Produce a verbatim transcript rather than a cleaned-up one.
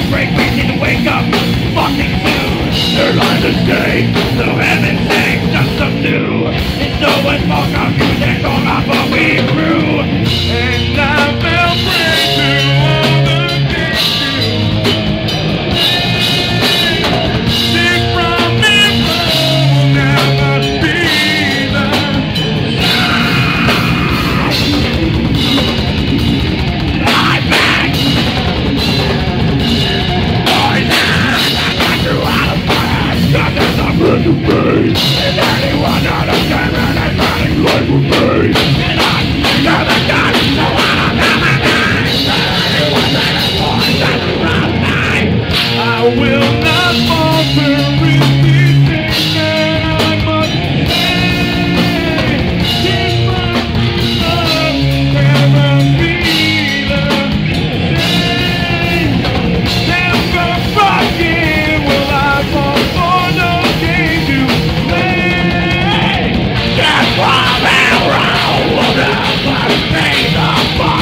break, we need to wake up fucking soon. Their lives are safe, so heaven sake, just some new. It's no one's fault, our music on off what we grew. And I fell prey to all the things you take from me, will never be the I'm back! Nothing to pay. Is anyone understand that I'm running life with me? And I never got so out of my mind. Anyone that is born doesn't run me. I will not falter in these things that I must say. Keep my love, never be the same. Never fucking will I fall for no game to play. That's why I'm around. Will never be the